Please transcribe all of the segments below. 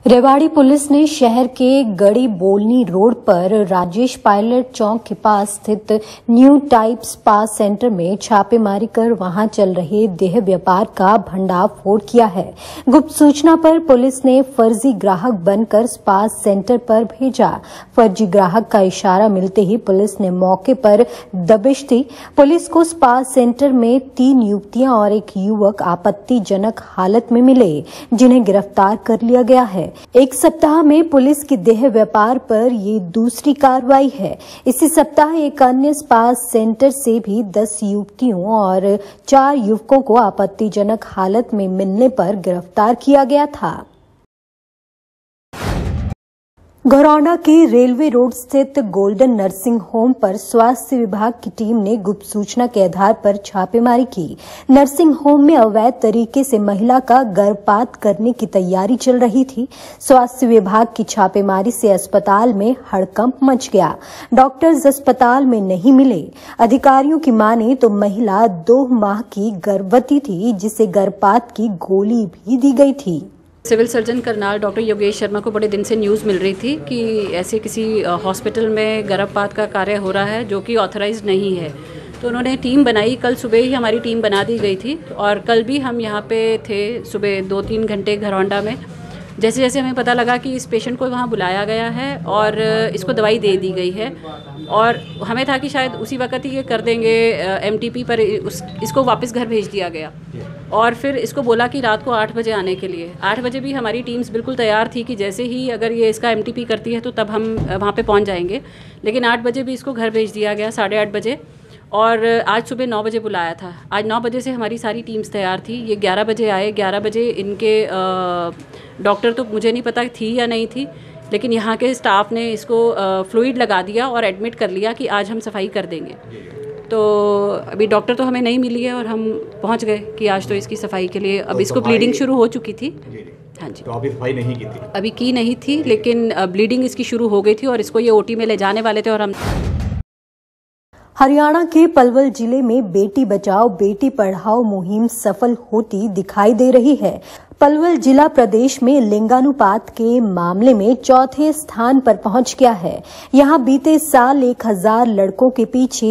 Rewari police ने शहर के गड़ी बोलनी रोड पर राजेश पायलट चौक के पास स्थित न्यू टाइप स्पा सेंटर में छापेमारी कर वहां चल रहे देह व्यापार का भंडाफोड़ किया है। गुप्त सूचना पर पुलिस ने फर्जी ग्राहक बनकर स्पा सेंटर पर भेजा। फर्जी ग्राहक का इशारा मिलते ही पुलिस ने मौके पर दबिश दी। पुलिस को स्पा सेंटर में 3 युवतियां और एक युवक आपत्तिजनक हालत में मिले, जिन्हें गिरफ्तार कर लिया गया है। एक सप्ताह में पुलिस की देह व्यापार पर ये दूसरी कार्रवाई है। इसी सप्ताह एक अन्य स्पा सेंटर से भी 10 युवतियों और 4 युवकों को आपत्तिजनक हालत में मिलने पर गिरफ्तार किया गया था। घरौंडा के रेलवे रोड स्थित गोल्डन नर्सिंग होम पर स्वास्थ्य विभाग की टीम ने गुप्त सूचना के आधार पर छापेमारी की। नर्सिंग होम में अवैध तरीके से महिला का गर्भपात करने की तैयारी चल रही थी। स्वास्थ्य विभाग की छापेमारी से अस्पताल में हड़कंप मच गया। डॉक्टर्स अस्पताल में नहीं मिले। अधिकारियों की माने तो महिला 2 माह की गर्भवती थी, जिसे गर्भपात की गोली भी दी गई थी। Civil surgeon Karnal doctor Yogesh Sharma को बड़े दिन से न्यूज़ मिल रही थी कि ऐसे किसी हॉस्पिटल में गर्भपात का कार्य हो रहा है जो कि ऑथराइज्ड नहीं है। तो उन्होंने टीम बनाई। कल सुबह ही हमारी टीम बना दी गई थी और कल भी हम यहाँ पे थे सुबह 2-3 घंटे घरौंडा में। जैसे जैसे हमें पता लगा कि इस पेशेंट को वहाँ बुलाया गया है और इसको दवाई दे दी गई है और हमें था कि शायद उसी वक्त ही ये कर देंगे एमटीपी पर, इसको वापस घर भेज दिया गया और फिर इसको बोला कि रात को 8 बजे आने के लिए। 8 बजे भी हमारी टीम्स बिल्कुल तैयार थी कि जैसे ही अगर ये इसका एमटीपी करती है तो तब हम वहाँ पे पहुँच जाएंगे, लेकिन 8 बजे भी इसको घर भेज दिया गया, 8:30 बजे। और आज सुबह 9 बजे बुलाया था। आज 9 बजे से हमारी सारी टीम्स तैयार थी। ये 11 बजे आए। 11 बजे इनके डॉक्टर तो मुझे नहीं पता थी या नहीं थी, लेकिन यहाँ के स्टाफ ने इसको फ्लूइड लगा दिया और एडमिट कर लिया कि आज हम सफाई कर देंगे। तो अभी डॉक्टर तो हमें नहीं मिली है और हम पहुँच गए कि आज तो इसकी सफाई के लिए, अब इसको ब्लीडिंग शुरू हो चुकी थी। हाँ जी, तो अभी सफाई नहीं की थी? अभी की नहीं थी, लेकिन ब्लीडिंग इसकी शुरू हो गई थी और इसको ये ओटी में ले जाने वाले थे और हम। हरियाणा के पलवल जिले में बेटी बचाओ बेटी पढ़ाओ मुहिम सफल होती दिखाई दे रही है। पलवल जिला प्रदेश में लिंगानुपात के मामले में 4थे स्थान पर पहुंच गया है। यहां बीते साल 1000 लड़कों के पीछे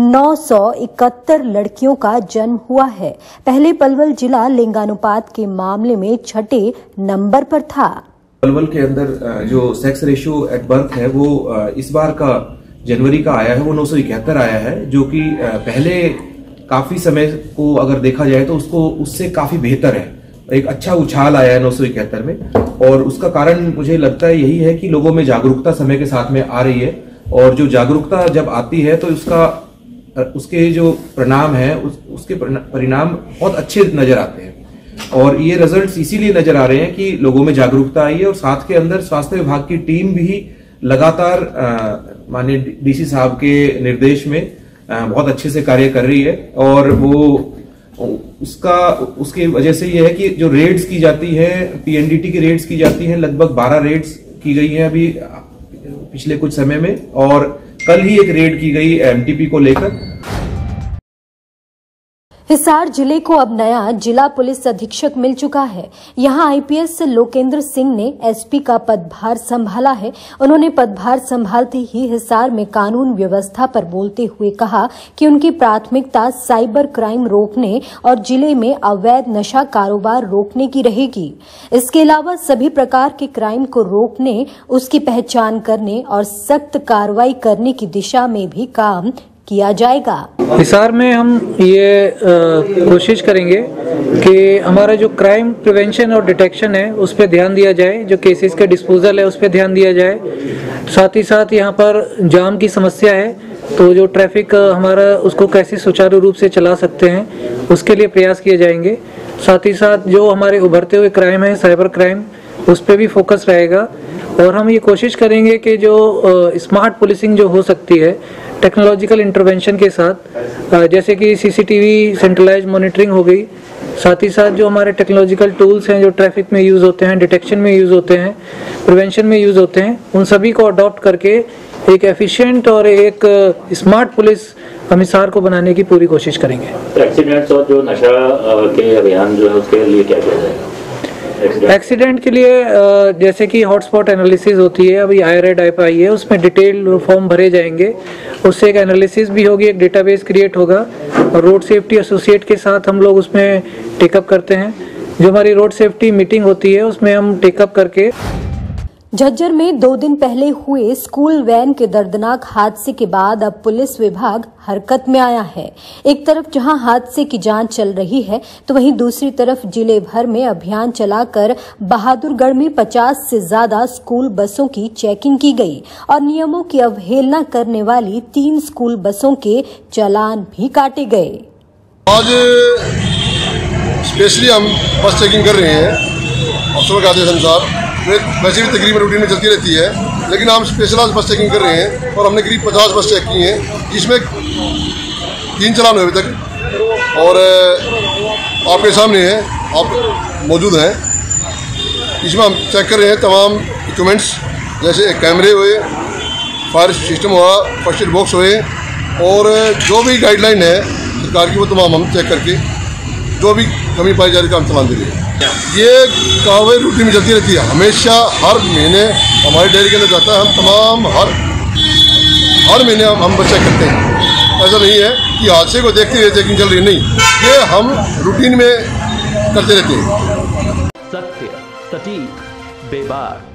971 लड़कियों का जन्म हुआ है। पहले पलवल जिला लिंगानुपात के मामले में 6ठे नंबर पर था। पलवल के अंदर जो सेक्स रेशियो एट बर्थ है वो इस बार का जनवरी का आया है, वो 971 आया है, जो कि पहले काफी समय को अगर देखा जाए तो उससे काफी बेहतर है। एक अच्छा उछाल आया है 971 में और उसका कारण मुझे लगता है यही है कि लोगों में जागरूकता समय के साथ में आ रही है और जो जागरूकता जब आती है तो उसके जो परिणाम है उसके परिणाम बहुत अच्छे नजर आते हैं और ये रिजल्ट्स इसीलिए नजर आ रहे हैं कि लोगों में जागरूकता आई है और साथ के अंदर स्वास्थ्य विभाग की टीम भी लगातार माननीय डीसी साहब के निर्देश में बहुत अच्छे से कार्य कर रही है और वो उसके वजह से ये है कि जो रेड्स की जाती है, पीएनडीटी की रेड्स की जाती हैं, लगभग 12 रेड्स की गई हैं अभी पिछले कुछ समय में और कल ही एक रेड की गई एमटीपी को लेकर। हिसार जिले को अब नया जिला पुलिस अधीक्षक मिल चुका है। यहां आईपीएस लोकेंद्र सिंह ने एसपी का पदभार संभाला है। उन्होंने पदभार संभालते ही हिसार में कानून व्यवस्था पर बोलते हुए कहा कि उनकी प्राथमिकता साइबर क्राइम रोकने और जिले में अवैध नशा कारोबार रोकने की रहेगी। इसके अलावा सभी प्रकार के क्राइम को रोकने, उसकी पहचान करने और सख्त कार्रवाई करने की दिशा में भी काम किया जाएगा। हिसार में हम ये कोशिश करेंगे कि हमारा जो क्राइम प्रिवेंशन और डिटेक्शन है उस पर ध्यान दिया जाए, जो केसेस का डिस्पोजल है उस पर ध्यान दिया जाए। साथ ही साथ यहाँ पर जाम की समस्या है, तो जो ट्रैफिक हमारा उसको कैसे सुचारू रूप से चला सकते हैं उसके लिए प्रयास किए जाएंगे। साथ ही साथ जो हमारे उभरते हुए क्राइम है, साइबर क्राइम, उस पर भी फोकस रहेगा और हम ये कोशिश करेंगे कि जो स्मार्ट पुलिसिंग जो हो सकती है टेक्नोलॉजिकल इंटरवेंशन के साथ, जैसे कि सीसीटीवी सेंट्रलाइज मॉनिटरिंग हो गई, साथ ही साथ जो हमारे टेक्नोलॉजिकल टूल्स हैं जो ट्रैफिक में यूज़ होते हैं, डिटेक्शन में यूज़ होते हैं, प्रिवेंशन में यूज़ होते हैं, उन सभी को अडॉप्ट करके एक एफिशिएंट और एक स्मार्ट पुलिस हम हिसार को बनाने की पूरी कोशिश करेंगे। एक्सीडेंट्स और जो नशा के अभियान जो है उसके लिए क्या किया जाएगा? एक्सीडेंट के लिए जैसे कि हॉटस्पॉट एनालिसिस होती है, अभी IRAD ऐप आई है, उसमें डिटेल फॉर्म भरे जाएंगे, उससे एक एनालिसिस भी होगी, एक डेटाबेस क्रिएट होगा और रोड सेफ्टी एसोसिएट के साथ हम लोग उसमें टेकअप करते हैं। जो हमारी रोड सेफ्टी मीटिंग होती है उसमें हम टेकअप करके। झज्जर में 2 दिन पहले हुए स्कूल वैन के दर्दनाक हादसे के बाद अब पुलिस विभाग हरकत में आया है। एक तरफ जहां हादसे की जांच चल रही है तो वहीं दूसरी तरफ जिले भर में अभियान चलाकर बहादुरगढ़ में 50 से ज्यादा स्कूल बसों की चेकिंग की गई और नियमों की अवहेलना करने वाली 3 स्कूल बसों के चालान भी काटे गए। आज स्पेशली हम बस चेकिंग कर रहे हैं अफसरों के आदेश अनुसार। वैसे भी तकरीबन रूटीन में चलती रहती है, लेकिन हम स्पेशल आज बस चेकिंग कर रहे हैं और हमने करीब 50 बस चेक की हैं, जिसमें 3 चालान हुए अभी तक और आपके सामने है, आप मौजूद हैं। इसमें हम चेक कर रहे हैं तमाम इक्विपमेंट्स, जैसे कैमरे हुए, फायर सिस्टम हुआ, फर्स्ट एड बॉक्स हुए और जो भी गाइडलाइन है सरकार की वो तमाम हम चेक करके जो भी कमी पाई जा रही है हम चालान दे रहे हैं। ये कार्रवाई रूटीन में चलती रहती है, हमेशा हर महीने हमारी डेयरी के अंदर जाता है। हम तमाम हर महीने हम बस चेक करते हैं। ऐसा नहीं है कि हादसे को देखते हुए चेकिंग चल रही है, नहीं, ये हम रूटीन में करते रहते हैं। सत्य, सटीक, बेबाक।